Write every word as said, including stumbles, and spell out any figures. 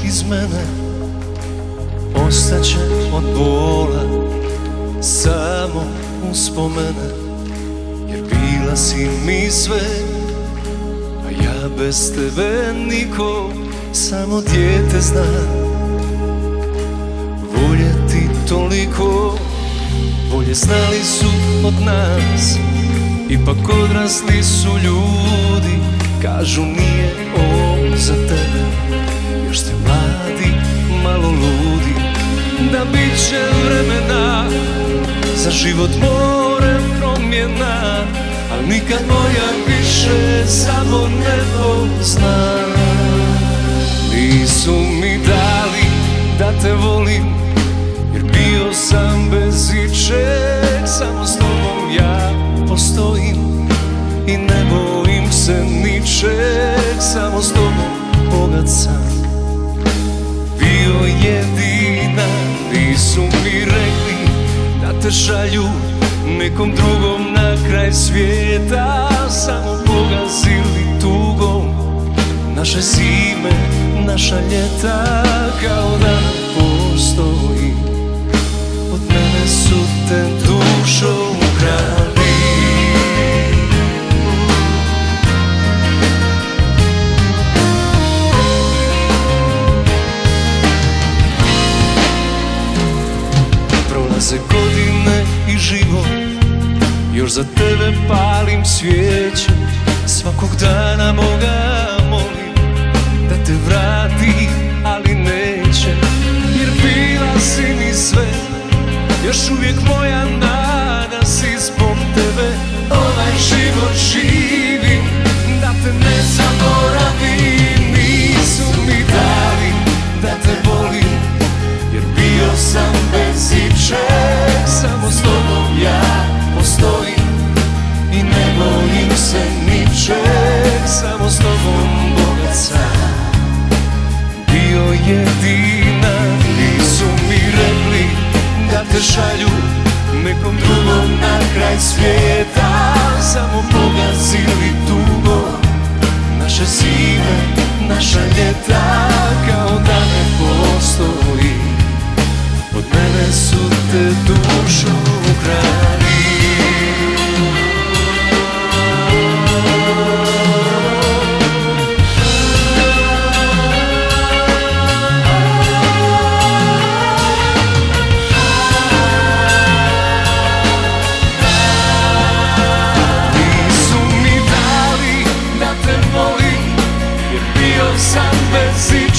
iz mene, ostaće od bola samo uspomene. Jer bila si mi sve, a ja bez tebe niko, samo dijete zna voljeti toliko. Bolje znali su od nas, ipak odrasli su ljudi. Kažu nije on za tebe, još ste mladi, malo ludi. Da bit će vremena, za život more promjena, al nikad moja više samo nebo zna. Nisu mi dali da te volim, jer bio sam bez ičeg, samo s tobom ja postojim i ne bojim se ničeg, samo s tobom bogat sam bio jedina. Nisu mi rekli da te šalju nekom drugom na kraj svijeta, samo pogazili tugom naše zime, naša ljeta. Kao da ne postoji, od mene su te dušom ukrali. Prolaze godine i život, još za tebe palim svijeće. Svakog dana Boga molim da te vrati, ali neće. Jer bila si mi sve, još uvijek moja nada si. Zbog tebe ovaj život živim, da te ne zaboravim. Nisu mi dali da te volim, jer bio sam bez ičeg, samo s tobom ja postojim i ne bojim se ničeg, samo s tobom bogat sam bio jedina. Nisu mi rekli da te šalju nekom drugom na kraj svijeta, samo pogazili tugo naše zime, naša ljeta. Kao da ne postoji, od mene su te dušu ukrali. Sam bez